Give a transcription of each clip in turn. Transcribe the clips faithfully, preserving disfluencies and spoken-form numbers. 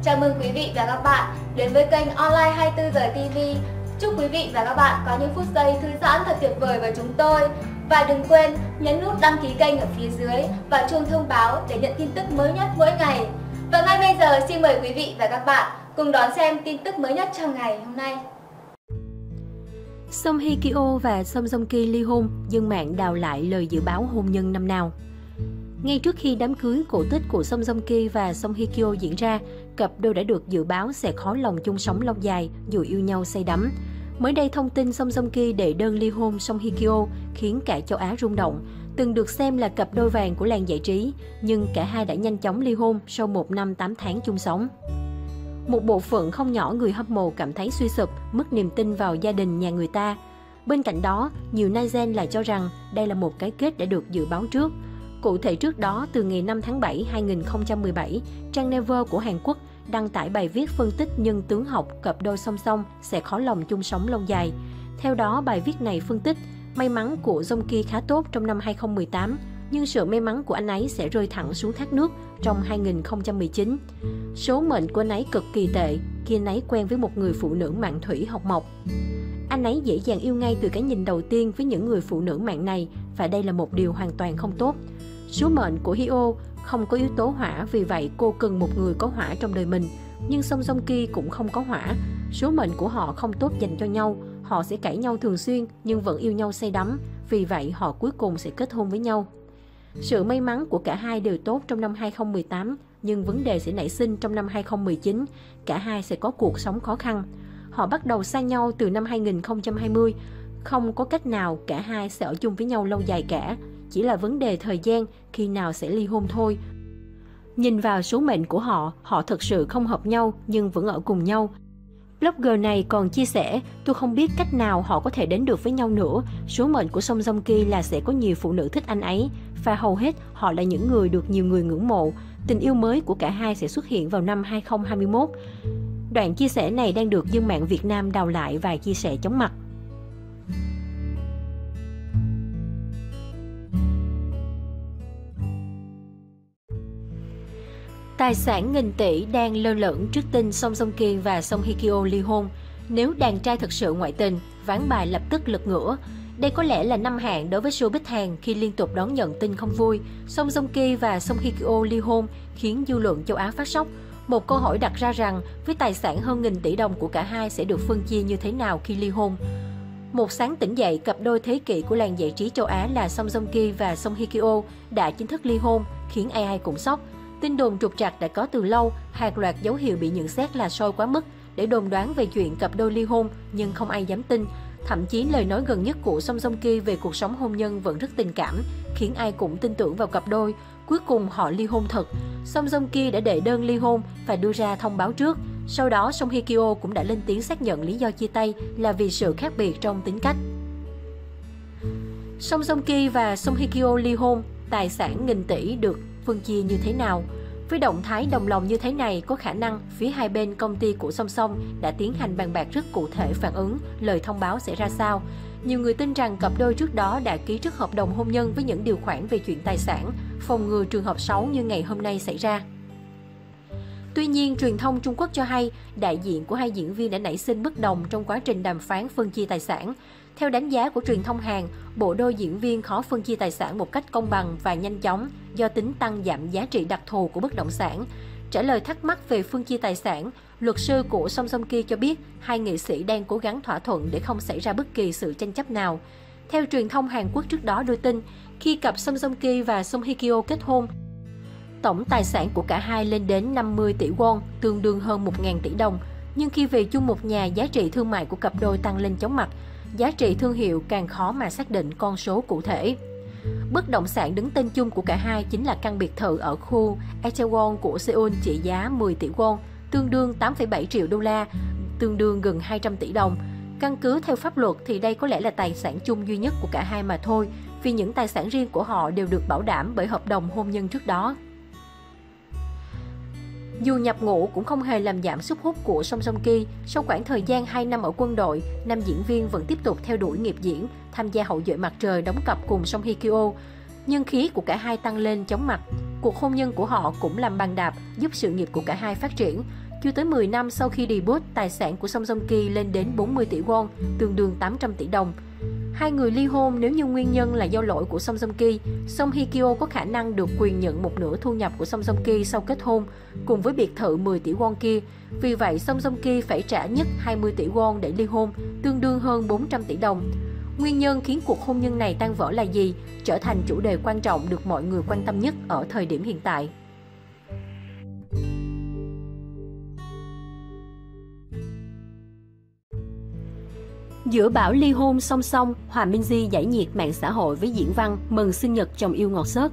Chào mừng quý vị và các bạn đến với kênh Online hai mươi tư giờ ti vi. Chúc quý vị và các bạn có những phút giây thư giãn thật tuyệt vời với chúng tôi. Và đừng quên nhấn nút đăng ký kênh ở phía dưới và chuông thông báo để nhận tin tức mới nhất mỗi ngày. Và ngay bây giờ xin mời quý vị và các bạn cùng đón xem tin tức mới nhất trong ngày hôm nay. Song Hye Kyo và Song Joong Ki ly hôn, dân mạng đào lại lời dự báo hôn nhân năm nào. Ngay trước khi đám cưới cổ tích của Song Joong Ki và Song Hye Kyo diễn ra, cặp đôi đã được dự báo sẽ khó lòng chung sống lâu dài dù yêu nhau say đắm. Mới đây, thông tin Song Joong Ki đệ đơn ly hôn Song Hye Kyo khiến cả châu Á rung động. Từng được xem là cặp đôi vàng của làng giải trí, nhưng cả hai đã nhanh chóng ly hôn sau một năm tám tháng chung sống. Một bộ phận không nhỏ người hâm mộ cảm thấy suy sụp, mất niềm tin vào gia đình nhà người ta. Bên cạnh đó, nhiều netizen lại cho rằng đây là một cái kết đã được dự báo trước. Cụ thể trước đó, từ ngày năm tháng bảy năm hai nghìn không trăm mười bảy, trang Never của Hàn Quốc đăng tải bài viết phân tích nhân tướng học cặp đôi song song sẽ khó lòng chung sống lâu dài. Theo đó, bài viết này phân tích, may mắn của Joong Ki khá tốt trong năm hai nghìn không trăm mười tám, nhưng sự may mắn của anh ấy sẽ rơi thẳng xuống thác nước trong hai nghìn không trăm mười chín. Số mệnh của anh ấy cực kỳ tệ khi anh ấy quen với một người phụ nữ mạng thủy học mộc. Anh ấy dễ dàng yêu ngay từ cái nhìn đầu tiên với những người phụ nữ mạng này, và đây là một điều hoàn toàn không tốt. Số mệnh của Hyo không có yếu tố hỏa, vì vậy cô cần một người có hỏa trong đời mình. Nhưng Song Joong Ki cũng không có hỏa. Số mệnh của họ không tốt dành cho nhau. Họ sẽ cãi nhau thường xuyên nhưng vẫn yêu nhau say đắm. Vì vậy họ cuối cùng sẽ kết hôn với nhau. Sự may mắn của cả hai đều tốt trong năm hai nghìn không trăm mười tám, nhưng vấn đề sẽ nảy sinh trong năm hai nghìn không trăm mười chín. Cả hai sẽ có cuộc sống khó khăn. Họ bắt đầu xa nhau từ năm hai nghìn không trăm hai mươi. Không có cách nào cả hai sẽ ở chung với nhau lâu dài cả. Chỉ là vấn đề thời gian khi nào sẽ ly hôn thôi. Nhìn vào số mệnh của họ, họ thực sự không hợp nhau nhưng vẫn ở cùng nhau. Blogger này còn chia sẻ, tôi không biết cách nào họ có thể đến được với nhau nữa. Số mệnh của Song Joong Ki là sẽ có nhiều phụ nữ thích anh ấy, và hầu hết họ là những người được nhiều người ngưỡng mộ. Tình yêu mới của cả hai sẽ xuất hiện vào năm hai nghìn không trăm hai mươi mốt. Đoạn chia sẻ này đang được dân mạng Việt Nam đào lại và chia sẻ chóng mặt. Tài sản nghìn tỷ đang lơ lửng trước tin Song Joong Ki và Song Hye Kyo ly hôn. Nếu đàn trai thực sự ngoại tình, ván bài lập tức lật ngửa. Đây có lẽ là năm hạn đối với showbiz Hàn khi liên tục đón nhận tin không vui. Song Joong Ki và Song Hye Kyo ly hôn khiến dư luận châu Á phát sốc. Một câu hỏi đặt ra rằng với tài sản hơn nghìn tỷ đồng của cả hai sẽ được phân chia như thế nào khi ly hôn. Một sáng tỉnh dậy, cặp đôi thế kỷ của làng giải trí châu Á là Song Joong Ki và Song Hye Kyo đã chính thức ly hôn, khiến ai ai cũng sốc. Tin đồn trục trặc đã có từ lâu, hàng loạt dấu hiệu bị nhận xét là sôi quá mức để đồn đoán về chuyện cặp đôi ly hôn, nhưng không ai dám tin. Thậm chí lời nói gần nhất của Song Joong Ki về cuộc sống hôn nhân vẫn rất tình cảm, khiến ai cũng tin tưởng vào cặp đôi. Cuối cùng họ ly hôn thật. Song Joong Ki đã đệ đơn ly hôn và đưa ra thông báo trước. Sau đó, Song Hye Kyo cũng đã lên tiếng xác nhận lý do chia tay là vì sự khác biệt trong tính cách. Song Joong Ki và Song Hye Kyo ly hôn, tài sản nghìn tỷ được phân chia như thế nào? Với động thái đồng lòng như thế này, có khả năng phía hai bên công ty của song song đã tiến hành bàn bạc rất cụ thể phản ứng lời thông báo sẽ ra sao. Nhiều người tin rằng cặp đôi trước đó đã ký trước hợp đồng hôn nhân với những điều khoản về chuyện tài sản, phòng ngừa trường hợp xấu như ngày hôm nay xảy ra. Tuy nhiên, truyền thông Trung Quốc cho hay đại diện của hai diễn viên đã nảy sinh bất đồng trong quá trình đàm phán phân chia tài sản. Theo đánh giá của truyền thông Hàn, bộ đôi diễn viên khó phân chia tài sản một cách công bằng và nhanh chóng do tính tăng giảm giá trị đặc thù của bất động sản. Trả lời thắc mắc về phân chia tài sản, luật sư của Song Joong Ki cho biết hai nghệ sĩ đang cố gắng thỏa thuận để không xảy ra bất kỳ sự tranh chấp nào. Theo truyền thông Hàn Quốc trước đó đưa tin, khi cặp Song Joong Ki và Song Hye Kyo kết hôn, tổng tài sản của cả hai lên đến năm mươi tỷ won, tương đương hơn một nghìn tỷ đồng. Nhưng khi về chung một nhà, giá trị thương mại của cặp đôi tăng lên chóng mặt. Giá trị thương hiệu càng khó mà xác định con số cụ thể. Bất động sản đứng tên chung của cả hai chính là căn biệt thự ở khu Itaewon của Seoul trị giá mười tỷ won, tương đương tám phẩy bảy triệu đô la, tương đương gần hai trăm tỷ đồng. Căn cứ theo pháp luật thì đây có lẽ là tài sản chung duy nhất của cả hai mà thôi, vì những tài sản riêng của họ đều được bảo đảm bởi hợp đồng hôn nhân trước đó. Dù nhập ngũ cũng không hề làm giảm sức hút của Song Joong Ki. Sau khoảng thời gian hai năm ở quân đội, nam diễn viên vẫn tiếp tục theo đuổi nghiệp diễn, tham gia Hậu duệ mặt trời đóng cặp cùng Song Hye Kyo. Nhân khí của cả hai tăng lên chóng mặt. Cuộc hôn nhân của họ cũng làm bàn đạp, giúp sự nghiệp của cả hai phát triển. chưa tới mười năm sau khi debut, tài sản của Song Joong Ki lên đến bốn mươi tỷ won, tương đương tám trăm tỷ đồng. Hai người ly hôn nếu như nguyên nhân là do lỗi của Song Joong Ki. Song Hye Kyo có khả năng được quyền nhận một nửa thu nhập của Song Joong Ki sau kết hôn, cùng với biệt thự mười tỷ won kia. Vì vậy, Song Joong Ki phải trả nhất hai mươi tỷ won để ly hôn, tương đương hơn bốn trăm tỷ đồng. Nguyên nhân khiến cuộc hôn nhân này tan vỡ là gì? Trở thành chủ đề quan trọng được mọi người quan tâm nhất ở thời điểm hiện tại. Giữa bão ly hôn song song, Hòa Minzy giải nhiệt mạng xã hội với diễn văn mừng sinh nhật chồng yêu ngọt xớt.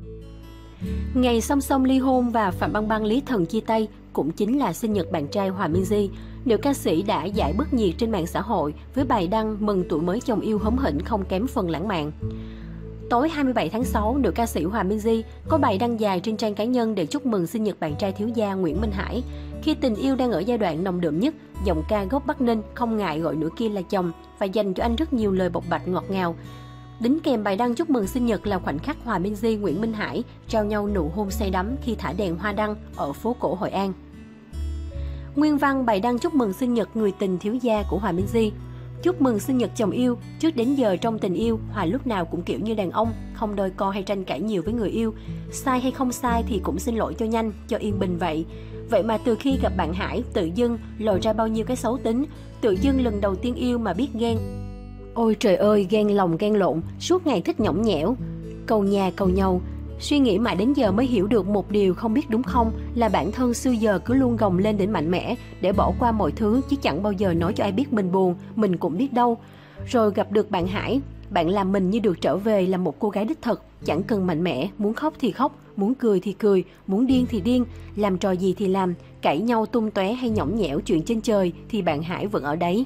Ngày song song ly hôn và Phạm Băng Băng Lý Thần chia tay cũng chính là sinh nhật bạn trai Hòa Minzy. Nữ ca sĩ đã giải bớt nhiệt trên mạng xã hội với bài đăng mừng tuổi mới chồng yêu hóm hỉnh không kém phần lãng mạn. Tối hai mươi bảy tháng sáu, nữ ca sĩ Hòa Minzy có bài đăng dài trên trang cá nhân để chúc mừng sinh nhật bạn trai thiếu gia Nguyễn Minh Hải. Khi tình yêu đang ở giai đoạn nồng đượm nhất, giọng ca gốc Bắc Ninh không ngại gọi nửa kia là chồng và dành cho anh rất nhiều lời bộc bạch ngọt ngào. Đính kèm bài đăng chúc mừng sinh nhật là khoảnh khắc Hòa Minzy Nguyễn Minh Hải trao nhau nụ hôn say đắm khi thả đèn hoa đăng ở phố cổ Hội An. Nguyên văn bài đăng chúc mừng sinh nhật người tình thiếu gia của Hòa Minzy. Chúc mừng sinh nhật chồng yêu, trước đến giờ trong tình yêu, Hòa lúc nào cũng kiểu như đàn ông, không đôi co hay tranh cãi nhiều với người yêu. Sai hay không sai thì cũng xin lỗi cho nhanh, cho yên bình vậy. Vậy mà từ khi gặp bạn Hải, tự dưng lòi ra bao nhiêu cái xấu tính, tự dưng lần đầu tiên yêu mà biết ghen. Ôi trời ơi, ghen lòng ghen lộn, suốt ngày thích nhõng nhẽo, cầu nhà cầu nhau. Suy nghĩ mãi đến giờ mới hiểu được một điều không biết đúng không, là bản thân xưa giờ cứ luôn gồng lên để mạnh mẽ, để bỏ qua mọi thứ chứ chẳng bao giờ nói cho ai biết mình buồn, mình cũng biết đâu. Rồi gặp được bạn Hải, bạn làm mình như được trở về là một cô gái đích thực, chẳng cần mạnh mẽ, muốn khóc thì khóc, muốn cười thì cười, muốn điên thì điên, làm trò gì thì làm, cãi nhau tung tóe hay nhõng nhẽo chuyện trên trời thì bạn Hải vẫn ở đấy.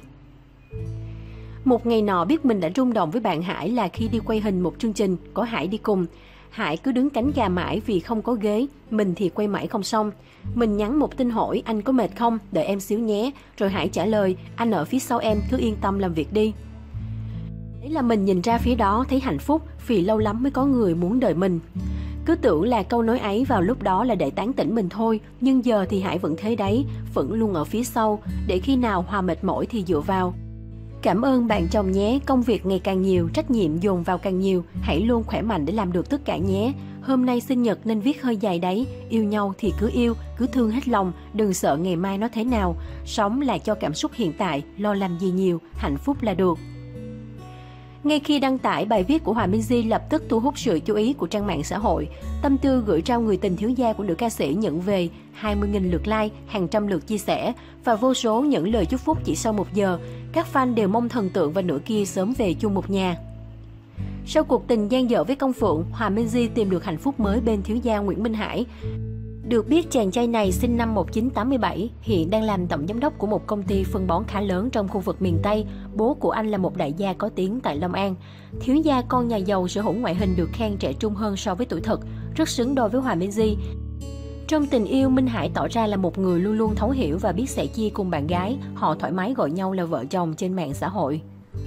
Một ngày nọ biết mình đã rung động với bạn Hải là khi đi quay hình một chương trình có Hải đi cùng. Hải cứ đứng cánh gà mãi vì không có ghế, mình thì quay mãi không xong. Mình nhắn một tin hỏi anh có mệt không, đợi em xíu nhé, rồi Hải trả lời anh ở phía sau em, cứ yên tâm làm việc đi. Đấy là mình nhìn ra phía đó thấy hạnh phúc vì lâu lắm mới có người muốn đợi mình. Cứ tưởng là câu nói ấy vào lúc đó là để tán tỉnh mình thôi, nhưng giờ thì Hải vẫn thế đấy, vẫn luôn ở phía sau, để khi nào Hòa mệt mỏi thì dựa vào. Cảm ơn bạn chồng nhé, công việc ngày càng nhiều, trách nhiệm dồn vào càng nhiều, hãy luôn khỏe mạnh để làm được tất cả nhé. Hôm nay sinh nhật nên viết hơi dài đấy, yêu nhau thì cứ yêu, cứ thương hết lòng, đừng sợ ngày mai nó thế nào. Sống là cho cảm xúc hiện tại, lo làm gì nhiều, hạnh phúc là được. Ngay khi đăng tải bài viết của Hòa Minzy lập tức thu hút sự chú ý của trang mạng xã hội. Tâm tư gửi trao người tình thiếu gia của nữ ca sĩ nhận về hai mươi nghìn lượt like, hàng trăm lượt chia sẻ và vô số những lời chúc phúc chỉ sau một giờ. Các fan đều mong thần tượng và nửa kia sớm về chung một nhà. Sau cuộc tình dang dở với Công Phượng, Hòa Minzy tìm được hạnh phúc mới bên thiếu gia Nguyễn Minh Hải. Được biết chàng trai này sinh năm một nghìn chín trăm tám mươi bảy, hiện đang làm tổng giám đốc của một công ty phân bón khá lớn trong khu vực miền Tây. Bố của anh là một đại gia có tiếng tại Long An. Thiếu gia con nhà giàu sở hữu ngoại hình được khen trẻ trung hơn so với tuổi thật, rất xứng đôi với Hòa Minzy. Trong tình yêu, Minh Hải tỏ ra là một người luôn luôn thấu hiểu và biết sẻ chia cùng bạn gái. Họ thoải mái gọi nhau là vợ chồng trên mạng xã hội.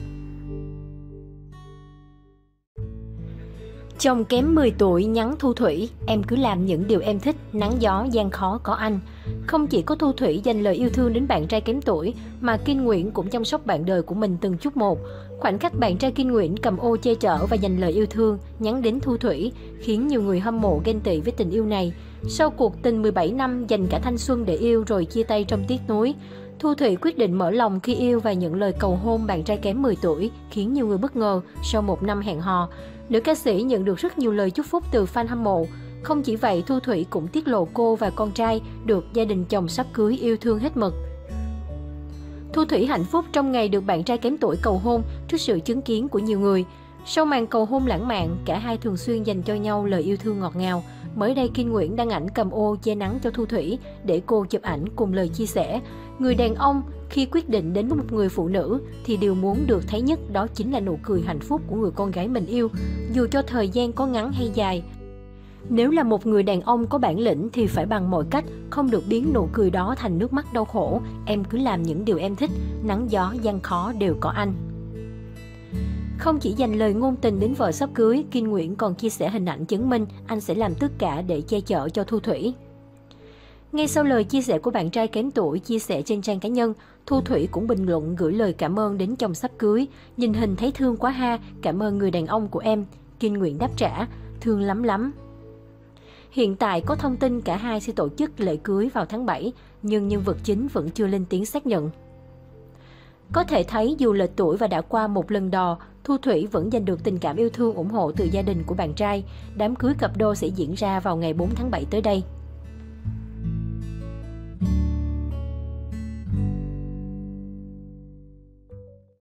Chồng kém mười tuổi nhắn Thu Thủy, em cứ làm những điều em thích, nắng gió gian khó có anh. Không chỉ có Thu Thủy dành lời yêu thương đến bạn trai kém tuổi, mà Kim Nguyễn cũng chăm sóc bạn đời của mình từng chút một. Khoảnh khắc bạn trai Kim Nguyễn cầm ô che chở và dành lời yêu thương, nhắn đến Thu Thủy, khiến nhiều người hâm mộ ghen tị với tình yêu này. Sau cuộc tình mười bảy năm dành cả thanh xuân để yêu rồi chia tay trong tiếc nuối, Thu Thủy quyết định mở lòng khi yêu và nhận lời cầu hôn bạn trai kém mười tuổi, khiến nhiều người bất ngờ sau một năm hẹn hò. Nữ ca sĩ nhận được rất nhiều lời chúc phúc từ fan hâm mộ. Không chỉ vậy, Thu Thủy cũng tiết lộ cô và con trai được gia đình chồng sắp cưới yêu thương hết mực. Thu Thủy hạnh phúc trong ngày được bạn trai kém tuổi cầu hôn trước sự chứng kiến của nhiều người. Sau màn cầu hôn lãng mạn, cả hai thường xuyên dành cho nhau lời yêu thương ngọt ngào. Mới đây, Kim Nguyễn đăng ảnh cầm ô che nắng cho Thu Thủy để cô chụp ảnh cùng lời chia sẻ. Người đàn ông khi quyết định đến với một người phụ nữ thì điều muốn được thấy nhất đó chính là nụ cười hạnh phúc của người con gái mình yêu, dù cho thời gian có ngắn hay dài. Nếu là một người đàn ông có bản lĩnh thì phải bằng mọi cách không được biến nụ cười đó thành nước mắt đau khổ. Em cứ làm những điều em thích, nắng gió gian khó đều có anh. Không chỉ dành lời ngôn tình đến vợ sắp cưới, Kim Nguyễn còn chia sẻ hình ảnh chứng minh anh sẽ làm tất cả để che chở cho Thu Thủy. Ngay sau lời chia sẻ của bạn trai kém tuổi chia sẻ trên trang cá nhân, Thu Thủy cũng bình luận gửi lời cảm ơn đến chồng sắp cưới. Nhìn hình thấy thương quá ha, cảm ơn người đàn ông của em. Kinh Nguyện đáp trả, thương lắm lắm. Hiện tại có thông tin cả hai sẽ tổ chức lễ cưới vào tháng bảy, nhưng nhân vật chính vẫn chưa lên tiếng xác nhận. Có thể thấy dù lệch tuổi và đã qua một lần đò, Thu Thủy vẫn giành được tình cảm yêu thương ủng hộ từ gia đình của bạn trai. Đám cưới cặp đôi sẽ diễn ra vào ngày bốn tháng bảy tới đây.